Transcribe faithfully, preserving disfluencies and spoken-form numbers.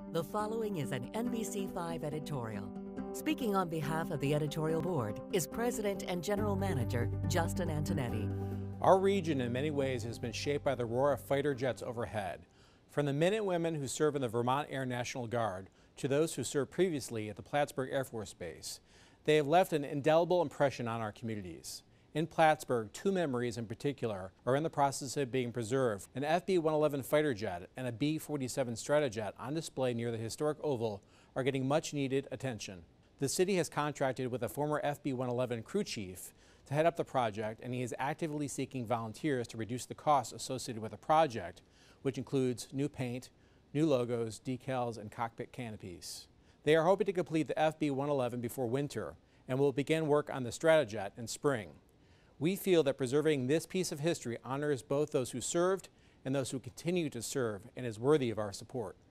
The following is an N B C five editorial. Speaking on behalf of the editorial board is President and General Manager Justin Antonetti. Our region in many ways has been shaped by the roar of fighter jets overhead. From the men and women who serve in the Vermont Air National Guard to those who served previously at the Plattsburgh Air Force Base, they have left an indelible impression on our communities. In Plattsburgh, two memories in particular are in the process of being preserved. An F B one eleven fighter jet and a B forty-seven Stratojet on display near the historic Oval are getting much needed attention. The city has contracted with a former F B one eleven crew chief to head up the project, and he is actively seeking volunteers to reduce the costs associated with the project, which includes new paint, new logos, decals, and cockpit canopies. They are hoping to complete the F B one eleven before winter and will begin work on the Stratojet in spring. We feel that preserving this piece of history honors both those who served and those who continue to serve and is worthy of our support.